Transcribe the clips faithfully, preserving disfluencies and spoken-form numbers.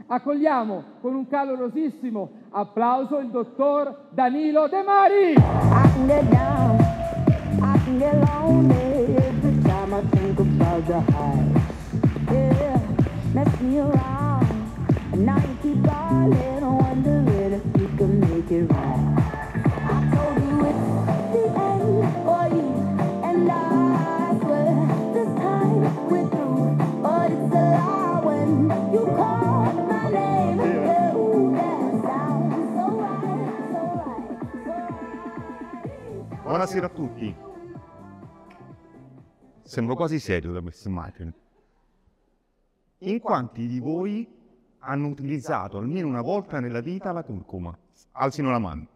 Accogliamo con un calorosissimo applauso il dottor Danilo De Mari. I can get down, I can get lonely every time I think about the high. Yeah, mess me around, and now you keep calling, wondering if you can make it right. I told you it's the end for you, and I swear this time we're through, but it's a lie when you call my name. Yeah, ooh, that sounds so right, so right, so right. Buonasera a tutti. Sembro quasi serio da questa immagine. In quanti di voi hanno utilizzato almeno una volta nella vita la curcuma? Alzino la mano.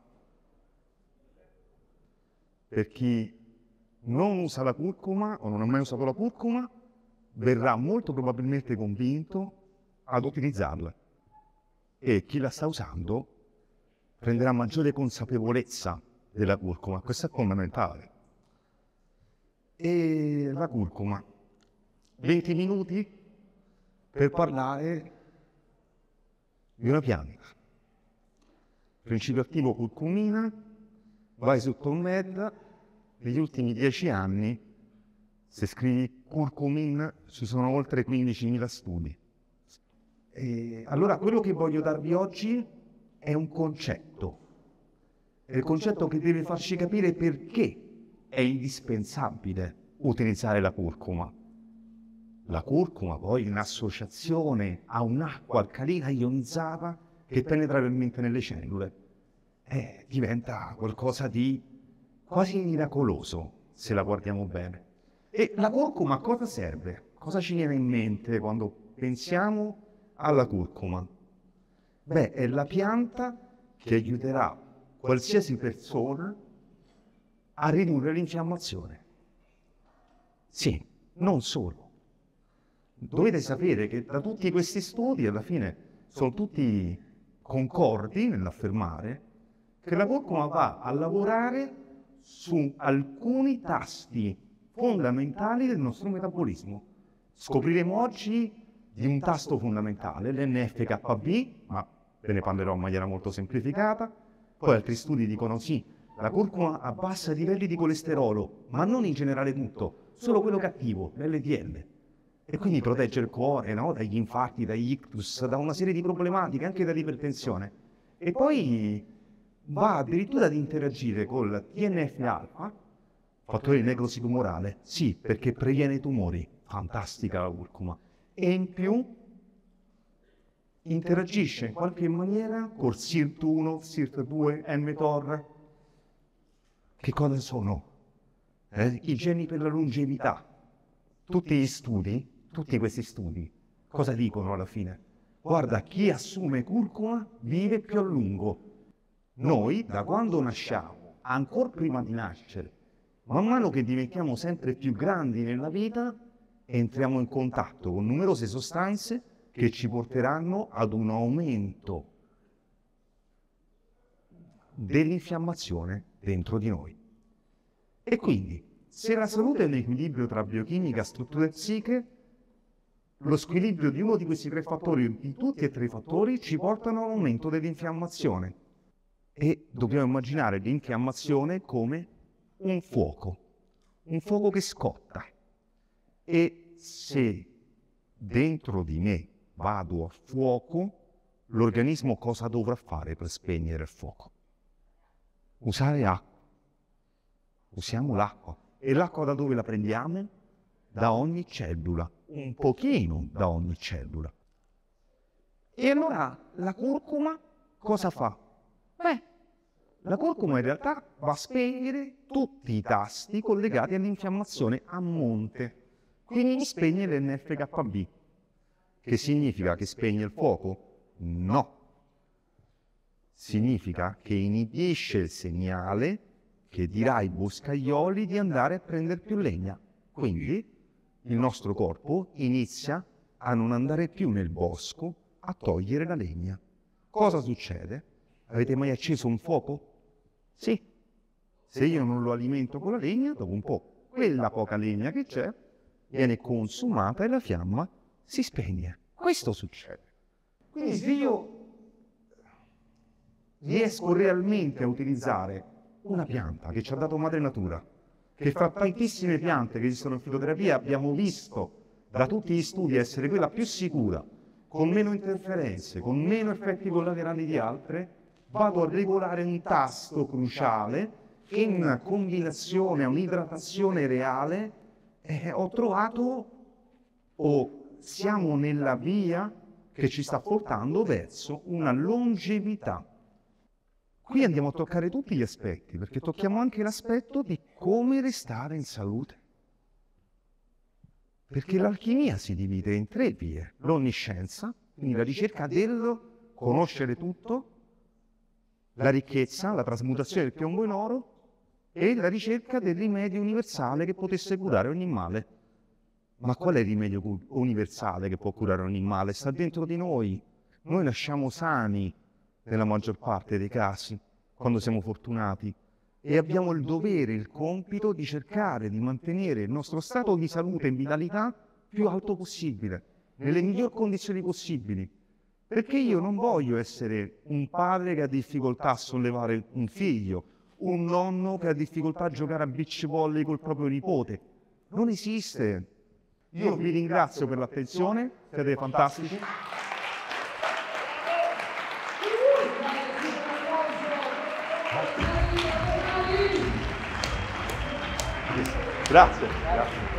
Per chi non usa la curcuma o non ha mai usato la curcuma, verrà molto probabilmente convinto ad utilizzarla. E chi la sta usando prenderà maggiore consapevolezza della curcuma. Questo è fondamentale. E la curcuma, venti minuti per parlare di una pianta. Principio attivo curcumina, vai su PubMed, negli ultimi dieci anni, se scrivi curcumin, ci sono oltre quindicimila studi. E allora quello che voglio darvi oggi è un concetto. È il concetto che deve farci capire perché è indispensabile utilizzare la curcuma. La curcuma poi in associazione a un'acqua alcalina ionizzata che penetra realmente nelle cellule eh, diventa qualcosa di quasi miracoloso se la guardiamo bene. E la curcuma a cosa serve? Cosa ci viene in mente quando pensiamo alla curcuma? Beh, è la pianta che aiuterà qualsiasi persona a ridurre l'infiammazione. Sì, non solo. Dovete sapere che da tutti questi studi, alla fine, sono tutti concordi nell'affermare che la curcuma va a lavorare su alcuni tasti fondamentali del nostro metabolismo. Scopriremo oggi di un tasto fondamentale, l'N F K B, ma ve ne parlerò in maniera molto semplificata. Poi altri studi dicono sì, la curcuma abbassa i livelli di colesterolo, ma non in generale tutto, solo quello cattivo, l'L D L. E quindi protegge il cuore, no? Dagli infarti, dagli ictus, da una serie di problematiche, anche dall'ipertensione. E poi va addirittura ad interagire col T N F alfa, fattore di necrosi tumorale. Sì, perché previene i tumori. Fantastica la curcuma. E in più interagisce in qualche maniera col S I R T uno, S I R T due, mTOR. Che cosa sono? Eh, I geni per la longevità. Tutti gli studi, tutti questi studi, cosa dicono alla fine? Guarda, chi assume curcuma vive più a lungo. Noi, da quando nasciamo, ancora prima di nascere, man mano che diventiamo sempre più grandi nella vita, entriamo in contatto con numerose sostanze che ci porteranno ad un aumento dell'infiammazione dentro di noi. E quindi, se la salute è un equilibrio tra biochimica, struttura e psiche, lo squilibrio di uno di questi tre fattori, di tutti e tre i fattori, ci portano all'aumento dell'infiammazione. E dobbiamo immaginare l'infiammazione come un fuoco, un fuoco che scotta. E se dentro di me vado a fuoco, l'organismo cosa dovrà fare per spegnere il fuoco? Usare acqua. Usiamo l'acqua. E l'acqua da dove la prendiamo? Da ogni cellula. Un pochino da ogni cellula. E allora la curcuma cosa fa? Beh, la curcuma in realtà va a spegnere tutti i tasti collegati all'infiammazione a monte. Quindi spegne l'N F K B. Che significa che spegne il fuoco? No. Significa che inibisce il segnale che dirà ai boscaioli di andare a prendere più legna. Quindi il nostro corpo inizia a non andare più nel bosco a togliere la legna. Cosa succede? Avete mai acceso un fuoco? Sì. Se io non lo alimento con la legna, dopo un po' quella poca legna che c'è viene consumata e la fiamma si spegne. Questo succede. Quindi se io riesco realmente a utilizzare una pianta che ci ha dato madre natura, che fra tantissime piante che esistono in fitoterapia abbiamo visto da tutti gli studi essere quella più sicura, con meno interferenze, con meno effetti collaterali di altre, vado a regolare un tasto cruciale in combinazione a un'idratazione reale, eh, ho trovato o siamo nella via che ci sta portando verso una longevità. Qui andiamo a toccare tutti gli aspetti, perché tocchiamo anche l'aspetto di come restare in salute. Perché l'alchimia si divide in tre vie: l'onniscienza, quindi la ricerca del conoscere tutto, la ricchezza, la trasmutazione del piombo in oro, e la ricerca del rimedio universale che potesse curare ogni male. Ma qual è il rimedio universale che può curare ogni male? Sta dentro di noi. Noi nasciamo sani nella maggior parte dei casi, quando siamo fortunati, e abbiamo il dovere, il compito di cercare di mantenere il nostro stato di salute e vitalità più alto possibile, nelle migliori condizioni possibili. Perché io non voglio essere un padre che ha difficoltà a sollevare un figlio, un nonno che ha difficoltà a giocare a beach volley col proprio nipote. Non esiste. Io vi ringrazio per l'attenzione, siete fantastici. Grazie. Grazie.